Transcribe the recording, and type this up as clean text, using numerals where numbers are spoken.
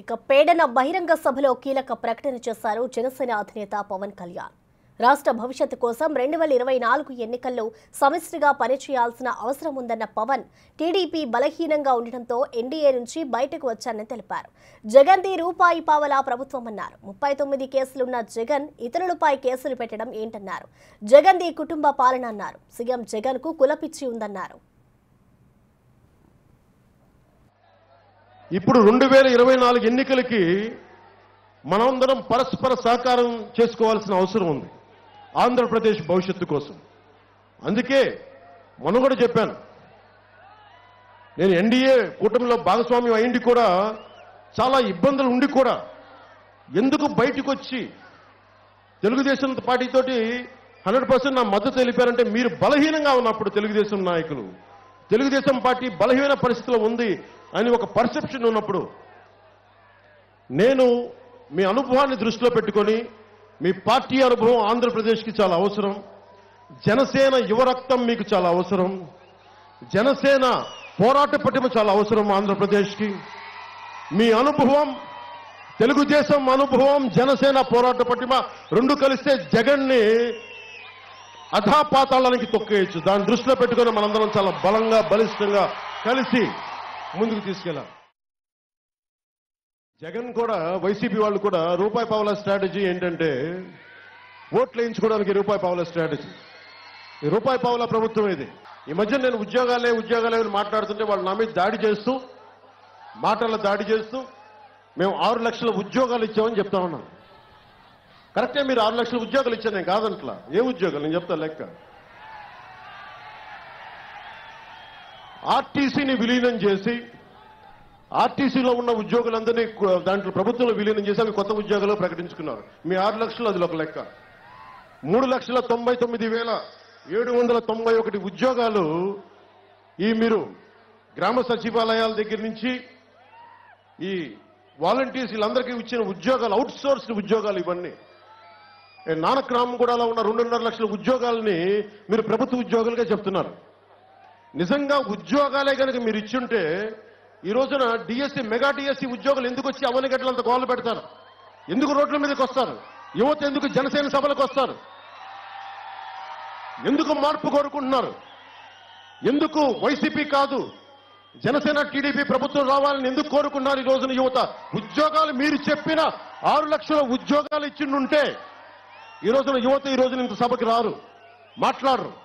ఇక పేడన బహిరంగ సభలో కీలక ప్రకటన చేశారు జనసేన అధినేత పవన్ కళ్యాణ్. రాష్ట్ర భవిష్యత్తు కోసం 2024 ఎన్నికల్లో సమిష్టిగా పనిచేయాల్సిన అవసరం ఉందన్న పవన్, టీడీపీ బలహీనంగా ఉండటంతో ఎన్డీఏ నుంచి బయటకు వచ్చానని తెలిపారు. జగన్ది రూపాయి పావలా ప్రభుత్వం అన్నారు. 39 కేసులున్న జగన్ ఇతరులపై కేసులు పెట్టడం ఏంటన్నారు. జగన్ది కుటుంబ పాలన అన్నారు. సీఎం జగన్ కు కులపిచ్చి ఉందన్నారు. ఇప్పుడు 2024 ఎన్నికలకి మనందరం పరస్పర సహకారం చేసుకోవాల్సిన అవసరం ఉంది ఆంధ్రప్రదేశ్ భవిష్యత్తు కోసం. అందుకే మనం కూడా చెప్పాను, నేను ఎన్డీఏ కూటమిలో భాగస్వామ్యం అయింది కూడా చాలా ఇబ్బందులు ఉండి కూడా ఎందుకు బయటకు వచ్చి తెలుగుదేశం పార్టీతోటి 100% నా మద్దతు తెలిపారంటే, మీరు బలహీనంగా ఉన్నప్పుడు తెలుగుదేశం నాయకులు, తెలుగుదేశం పార్టీ బలహీన పరిస్థితిలో ఉంది అని ఒక పర్సెప్షన్ ఉన్నప్పుడు, నేను మీ అనుభవాన్ని దృష్టిలో పెట్టుకొని, మీ పార్టీ అనుభవం ఆంధ్రప్రదేశ్కి చాలా అవసరం, జనసేన యువరక్తం మీకు చాలా అవసరం, జనసేన పోరాట పటిమ చాలా అవసరం ఆంధ్రప్రదేశ్కి. మీ అనుభవం, తెలుగుదేశం అనుభవం, జనసేన పోరాట పటిమ రెండు కలిస్తే జగన్ని అధాపాతాళానికి తొక్కేయచ్చు. దాన్ని దృష్టిలో పెట్టుకొని మనందరం చాలా బలంగా బలిష్టంగా కలిసి ముందుకు తీసుకెళ్ళాం. జగన్ కూడా, వైసీపీ వాళ్ళు కూడా రూపాయి పావలా స్ట్రాటజీ ఏంటంటే, ఓట్లు వేయించుకోవడానికి రూపాయి పావలా స్ట్రాటజీ. ఈ రూపాయి పావలా ప్రభుత్వం ఇది. ఈ మధ్య నేను ఉద్యోగాలే అని మాట్లాడుతుంటే వాళ్ళు నా మీద దాడి చేస్తూ, మాటల దాడి చేస్తూ, మేము 6 లక్షల ఉద్యోగాలు ఇచ్చామని చెప్తా ఉన్నాను. కరెక్టే, మీరు 6 లక్షల ఉద్యోగాలు ఇచ్చాను, నేను కాదంట్లా. ఏ ఉద్యోగాలు నేను చెప్తా లెక్క. ఆర్టీసీని విలీనం చేసి, ఆర్టీసీలో ఉన్న ఉద్యోగులందరినీ దాంట్లో ప్రభుత్వంలో విలీనం చేసి అవి కొత్త ఉద్యోగాలు ప్రకటించుకున్నారు. మీ 6 లక్షలు అది ఒక లెక్క. 3,99,791 ఉద్యోగాలు ఈ మీరు గ్రామ సచివాలయాల దగ్గర నుంచి ఈ వాలంటీర్స్ వీళ్ళందరికీ ఇచ్చిన ఉద్యోగాలు, అవుట్ సోర్స్డ్ ఉద్యోగాలు ఇవన్నీ. నానక్రామగూడలో ఉన్న 2.5 లక్షల ఉద్యోగాలని మీరు ప్రభుత్వ ఉద్యోగాలుగా చెప్తున్నారు. నిజంగా ఉద్యోగాలే కనుక మీరు ఇచ్చుంటే ఈ రోజున డిఎస్సి, మెగా డిఎస్సి ఉద్యోగులు ఎందుకు వచ్చి అవనిగట్లంత గోలు పెడతారు? ఎందుకు రోడ్ల మీదకి వస్తారు? యువత ఎందుకు జనసేన సభలకు వస్తారు? ఎందుకు మార్పు కోరుకుంటున్నారు? ఎందుకు వైసీపీ కాదు జనసేన టీడీపీ ప్రభుత్వం రావాలని ఎందుకు కోరుకున్నారు ఈ రోజున యువత? ఉద్యోగాలు మీరు చెప్పిన 6 లక్షల ఉద్యోగాలు ఇచ్చిండుంటే ఈ రోజున యువత ఈ రోజున ఇంత సభకి రారు, మాట్లాడరు.